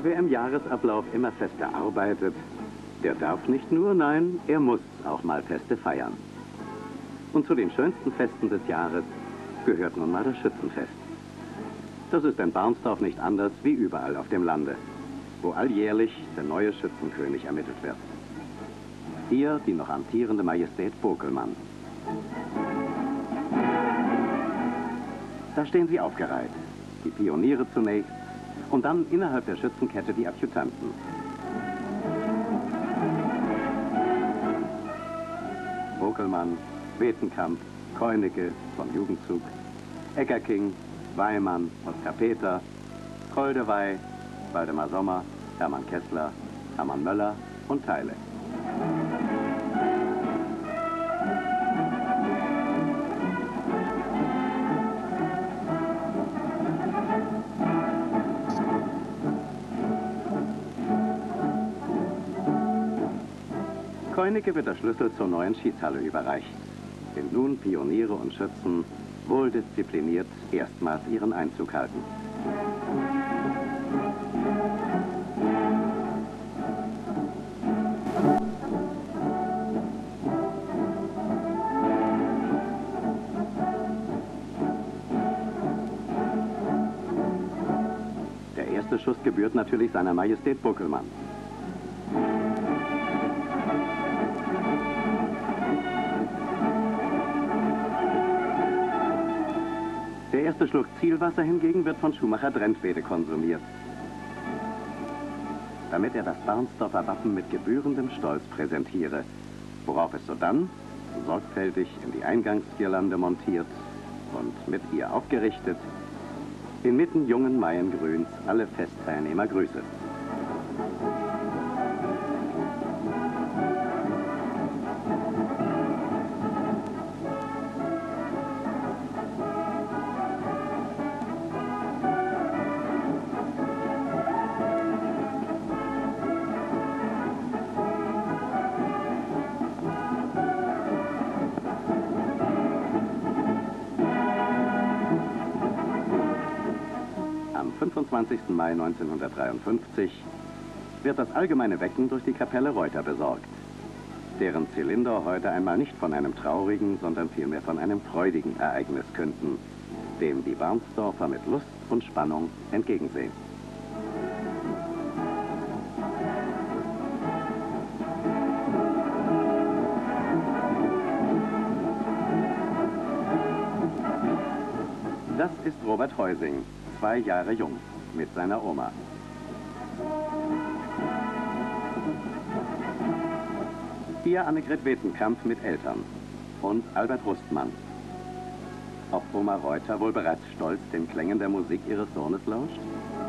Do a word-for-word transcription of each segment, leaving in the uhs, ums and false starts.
Wer im Jahresablauf immer Feste arbeitet, der darf nicht nur, nein, er muss auch mal Feste feiern. Und zu den schönsten Festen des Jahres gehört nun mal das Schützenfest. Das ist in Barnsdorf nicht anders wie überall auf dem Lande, wo alljährlich der neue Schützenkönig ermittelt wird. Hier die noch amtierende Majestät Bokelmann. Da stehen sie aufgereiht, die Pioniere zunächst und dann innerhalb der Schützenkette die Adjutanten. Bokelmann, Wetenkamp, Keunecke vom Jugendzug, Eckerking, Weimann, Oskar Peter, Koldewey, Waldemar Sommer, Hermann Kessler, Hermann Möller und Theile. Keunecke wird der Schlüssel zur neuen Schießhalle überreicht, den nun Pioniere und Schützen wohldiszipliniert erstmals ihren Einzug halten. Der erste Schuss gebührt natürlich seiner Majestät Bokelmann. Der erste Schluck Zielwasser hingegen wird von Schumacher Drentwede konsumiert, damit er das Barnsdorfer Wappen mit gebührendem Stolz präsentiere, worauf es sodann sorgfältig in die Eingangsgirlande montiert und mit ihr aufgerichtet inmitten jungen Maiengrüns alle Festteilnehmer grüße. Am fünfundzwanzigsten Mai neunzehnhundertdreiundfünfzig wird das allgemeine Wecken durch die Kapelle Reuter besorgt, deren Zylinder heute einmal nicht von einem traurigen, sondern vielmehr von einem freudigen Ereignis künden, dem die Barnsdorfer mit Lust und Spannung entgegensehen. Das ist Robert Heusing, zwei Jahre jung, mit seiner Oma. Hier Annegret Wetenkamp mit Eltern und Albert Rustmann. Ob Oma Reuter wohl bereits stolz den Klängen der Musik ihres Sohnes lauscht?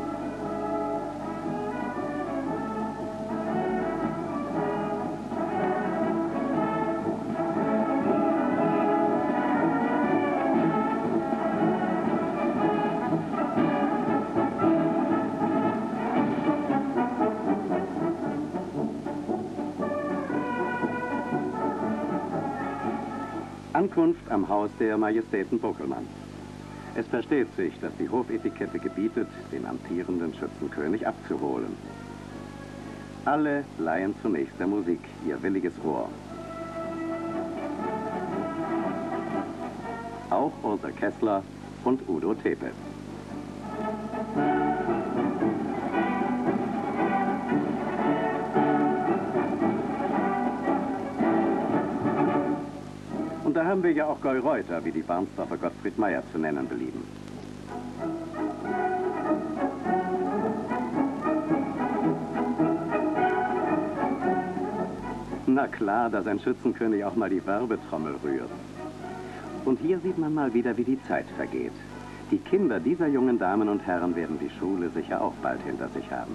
Ankunft am Haus der Majestäten Bokelmann. Es versteht sich, dass die Hofetikette gebietet, den amtierenden Schützenkönig abzuholen. Alle leihen zunächst der Musik ihr williges Ohr. Auch Ursel Kessler und Udo Tepe. Und da haben wir ja auch Goy Reuter, wie die Barnsdorfer Gottfried Meyer zu nennen belieben. Na klar, dass ein Schützenkönig auch mal die Werbetrommel rührt. Und hier sieht man mal wieder, wie die Zeit vergeht. Die Kinder dieser jungen Damen und Herren werden die Schule sicher auch bald hinter sich haben.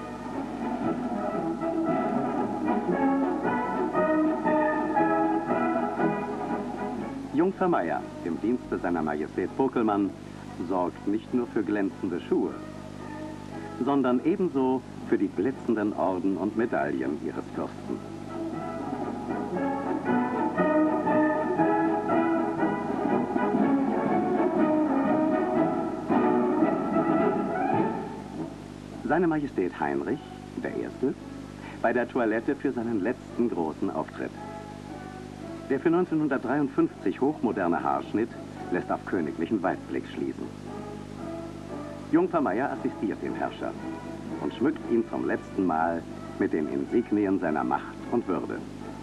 Jungfer Meyer, im Dienste seiner Majestät Bokelmann, sorgt nicht nur für glänzende Schuhe, sondern ebenso für die blitzenden Orden und Medaillen ihres Fürsten. Seine Majestät Heinrich, der Erste, bei der Toilette für seinen letzten großen Auftritt. Der für neunzehnhundertdreiundfünfzig hochmoderne Haarschnitt lässt auf königlichen Weitblick schließen. Jungfer Meier assistiert dem Herrscher und schmückt ihn zum letzten Mal mit den Insignien seiner Macht und Würde.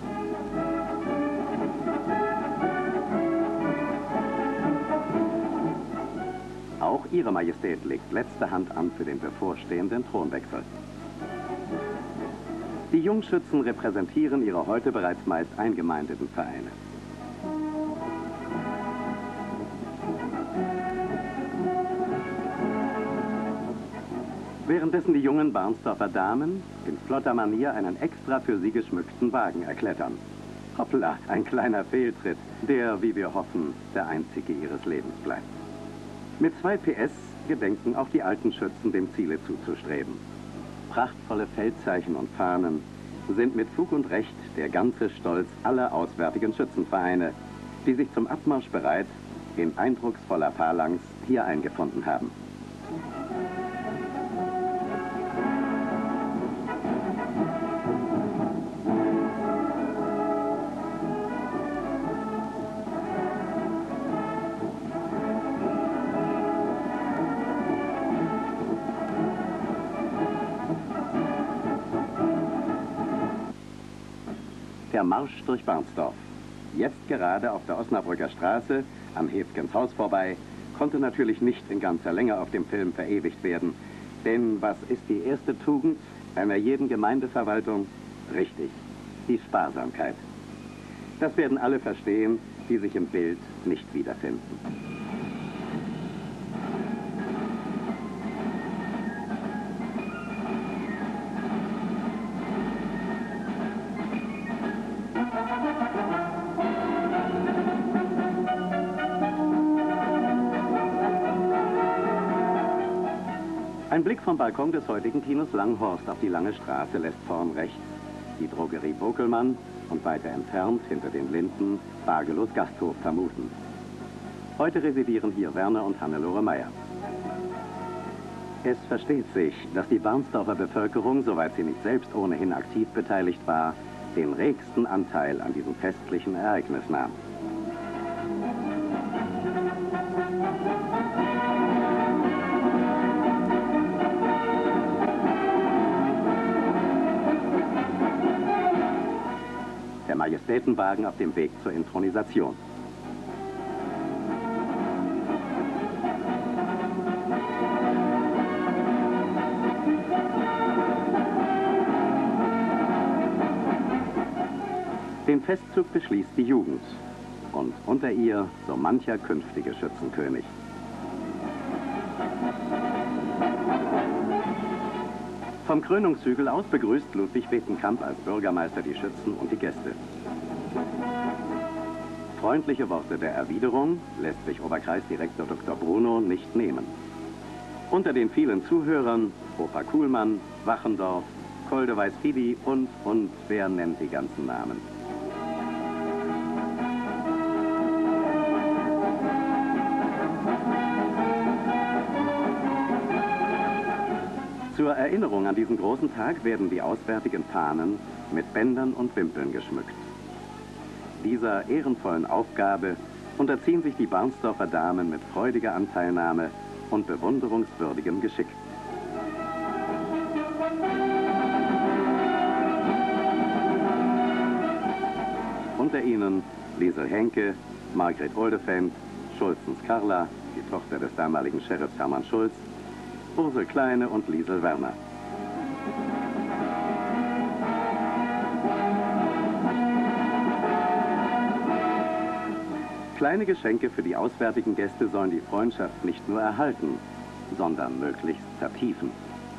Auch Ihre Majestät legt letzte Hand an für den bevorstehenden Thronwechsel. Die Jungschützen repräsentieren ihre heute bereits meist eingemeindeten Vereine. Währenddessen die jungen Barnsdorfer Damen in flotter Manier einen extra für sie geschmückten Wagen erklettern. Hoppla, ein kleiner Fehltritt, der, wie wir hoffen, der einzige ihres Lebens bleibt. Mit zwei P S gedenken auch die alten Schützen dem Ziele zuzustreben. Prachtvolle Feldzeichen und Fahnen sind mit Fug und Recht der ganze Stolz aller auswärtigen Schützenvereine, die sich zum Abmarsch bereit in eindrucksvoller Phalanx hier eingefunden haben. Der Marsch durch Barnsdorf, jetzt gerade auf der Osnabrücker Straße am Hefgens Haus vorbei, konnte natürlich nicht in ganzer Länge auf dem Film verewigt werden. Denn was ist die erste Tugend einer jeden Gemeindeverwaltung? Richtig, die Sparsamkeit. Das werden alle verstehen, die sich im Bild nicht wiederfinden. Ein Blick vom Balkon des heutigen Kinos Langhorst auf die lange Straße lässt vorn rechts die Drogerie Bokelmann und weiter entfernt hinter den Linden Bargelos Gasthof vermuten. Heute residieren hier Werner und Hannelore Meier. Es versteht sich, dass die Barnsdorfer Bevölkerung, soweit sie nicht selbst ohnehin aktiv beteiligt war, den regsten Anteil an diesem festlichen Ereignis nahm. Der Majestätenwagen auf dem Weg zur Inthronisation. Den Festzug beschließt die Jugend und unter ihr so mancher künftige Schützenkönig. Vom Krönungshügel aus begrüßt Ludwig Wetenkamp als Bürgermeister die Schützen und die Gäste. Freundliche Worte der Erwiderung lässt sich Oberkreisdirektor Doktor Bruno nicht nehmen. Unter den vielen Zuhörern Opa Kuhlmann, Wachendorf, Koldeweiß-Fidi und, und, wer nennt die ganzen Namen? Zur Erinnerung an diesen großen Tag werden die auswärtigen Fahnen mit Bändern und Wimpeln geschmückt. Dieser ehrenvollen Aufgabe unterziehen sich die Barnsdorfer Damen mit freudiger Anteilnahme und bewunderungswürdigem Geschick. Unter ihnen Liesel Henke, Margret Oldefend, Schulzens Carla, die Tochter des damaligen Sheriffs Hermann Schulz, Ursel Kleine und Liesel Werner. Kleine Geschenke für die auswärtigen Gäste sollen die Freundschaft nicht nur erhalten, sondern möglichst vertiefen.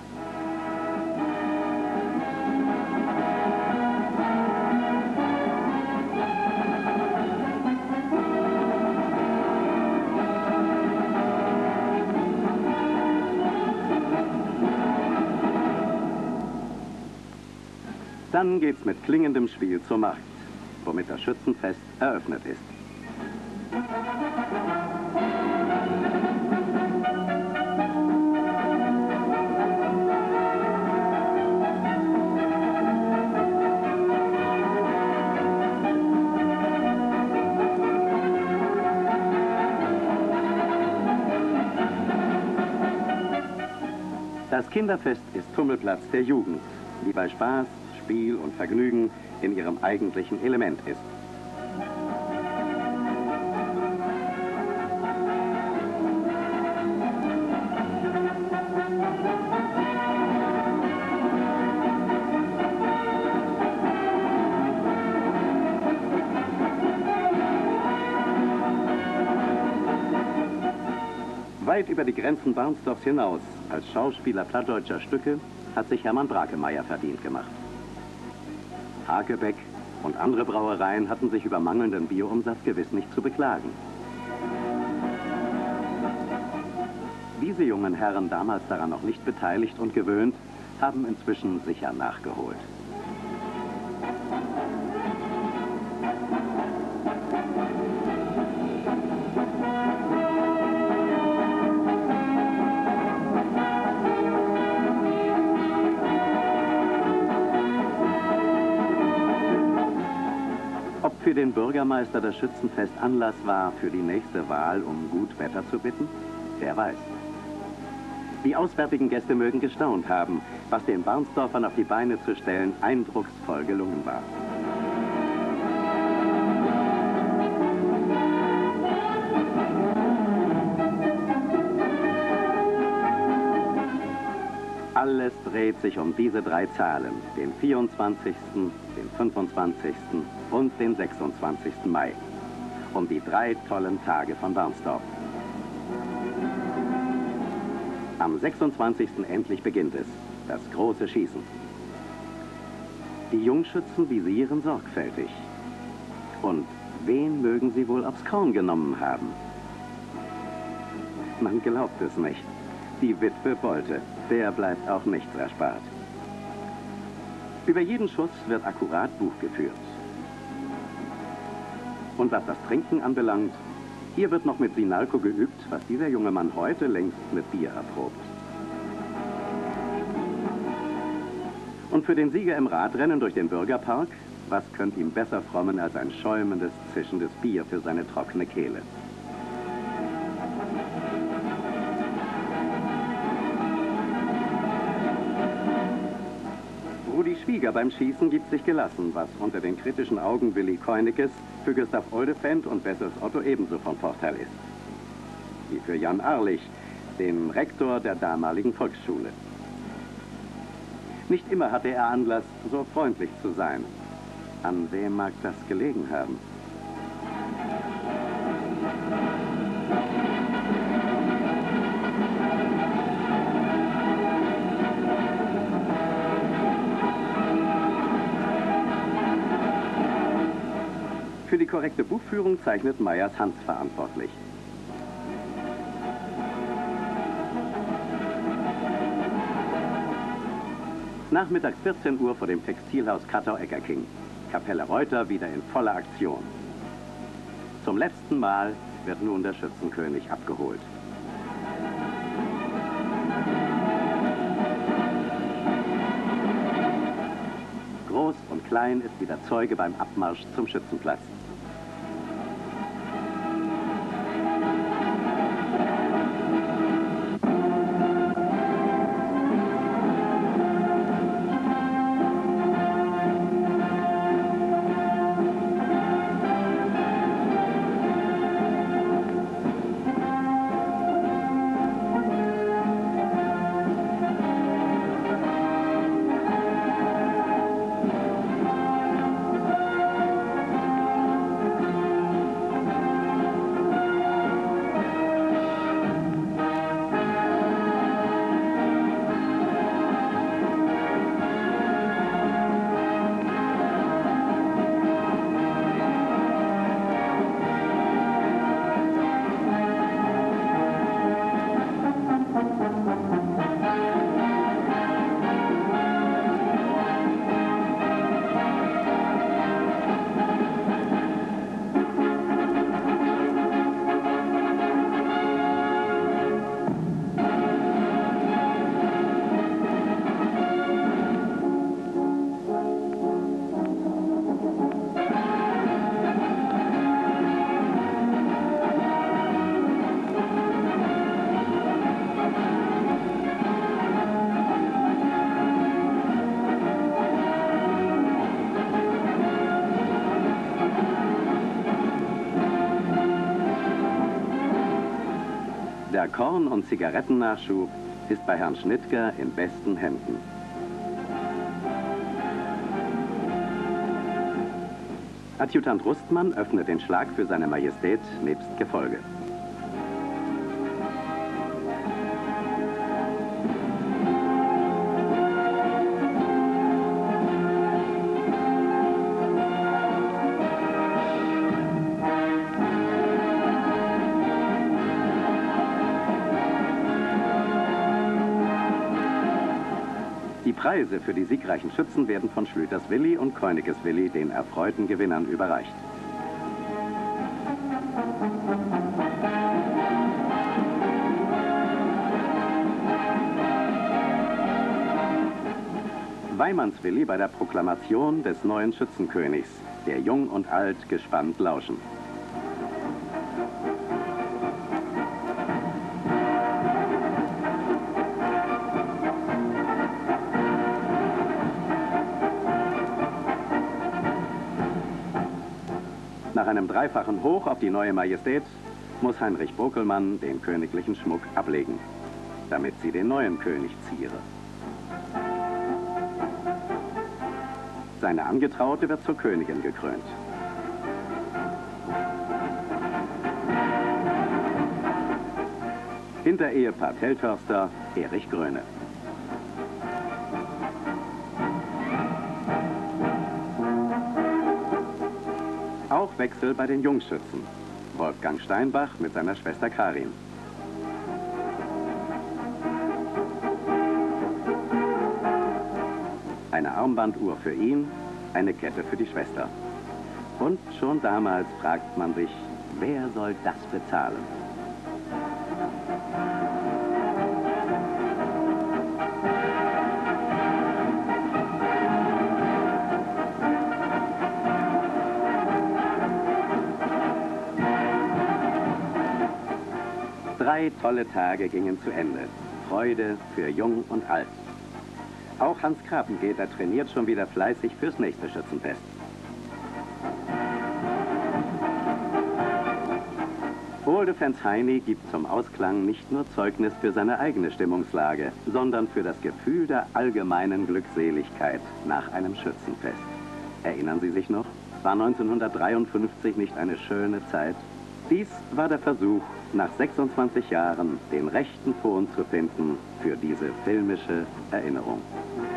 Dann geht's mit klingendem Spiel zur Markt, womit das Schützenfest eröffnet ist. Das Kinderfest ist Tummelplatz der Jugend, die bei Spaß, Spiel und Vergnügen in ihrem eigentlichen Element ist. Weit über die Grenzen Barnsdorfs hinaus, als Schauspieler plattdeutscher Stücke, hat sich Hermann Brakemeyer verdient gemacht. Hakebeck und andere Brauereien hatten sich über mangelnden Bierumsatz gewiss nicht zu beklagen. Diese jungen Herren, damals daran noch nicht beteiligt und gewöhnt, haben inzwischen sicher nachgeholt. Für den Bürgermeister das Schützenfest Anlass war, für die nächste Wahl um gut Wetter zu bitten? Wer weiß. Die auswärtigen Gäste mögen gestaunt haben, was den Barnsdorfern auf die Beine zu stellen eindrucksvoll gelungen war. Alles dreht sich um diese drei Zahlen, den vierundzwanzigsten, den fünfundzwanzigsten und den sechsundzwanzigsten Mai. Um die drei tollen Tage von Barnsdorf. Am sechsundzwanzigsten endlich beginnt es, das große Schießen. Die Jungschützen visieren sorgfältig. Und wen mögen sie wohl aufs Korn genommen haben? Man glaubt es nicht. Die Witwe Bolte, der bleibt auch nichts erspart. Über jeden Schuss wird akkurat Buch geführt. Und was das Trinken anbelangt, hier wird noch mit Sinalco geübt, was dieser junge Mann heute längst mit Bier erprobt. Und für den Sieger im Radrennen durch den Bürgerpark, was könnte ihm besser frommen als ein schäumendes, zischendes Bier für seine trockene Kehle? Rudi Schwieger beim Schießen gibt sich gelassen, was unter den kritischen Augen Willi Koinekes für Gustav Oldefend und Bessels Otto ebenso von Vorteil ist. Wie für Jan Arlich, dem Rektor der damaligen Volksschule. Nicht immer hatte er Anlass, so freundlich zu sein. An wem mag das gelegen haben? Für die korrekte Buchführung zeichnet Meyers Hans verantwortlich. Nachmittags vierzehn Uhr vor dem Textilhaus Kattau-Eckerking. Kapelle Reuter wieder in voller Aktion. Zum letzten Mal wird nun der Schützenkönig abgeholt. Groß und klein ist wieder Zeuge beim Abmarsch zum Schützenplatz. Der Korn- und Zigarettennachschub ist bei Herrn Schnittger in besten Händen. Adjutant Rustmann öffnet den Schlag für seine Majestät nebst Gefolge. Die Preise für die siegreichen Schützen werden von Schlüters Willi und Keuniges Willi den erfreuten Gewinnern überreicht. Weimanns Willi bei der Proklamation des neuen Schützenkönigs, der Jung und Alt gespannt lauschen. Nach einem dreifachen Hoch auf die neue Majestät muss Heinrich Bokelmann den königlichen Schmuck ablegen, damit sie den neuen König ziere. Seine Angetraute wird zur Königin gekrönt. Hinter Ehepaar Teltörster Erich Gröne. Auch Wechsel bei den Jungschützen. Wolfgang Steinbach mit seiner Schwester Karin. Eine Armbanduhr für ihn, eine Kette für die Schwester. Und schon damals fragt man sich, wer soll das bezahlen? Drei tolle Tage gingen zu Ende. Freude für Jung und Alt. Auch Hans Krapengeter trainiert schon wieder fleißig fürs nächste Schützenfest. Oldefans Heini gibt zum Ausklang nicht nur Zeugnis für seine eigene Stimmungslage, sondern für das Gefühl der allgemeinen Glückseligkeit nach einem Schützenfest. Erinnern Sie sich noch? War neunzehnhundertdreiundfünfzig nicht eine schöne Zeit? Dies war der Versuch, nach sechsundzwanzig Jahren den rechten Ton zu finden für diese filmische Erinnerung.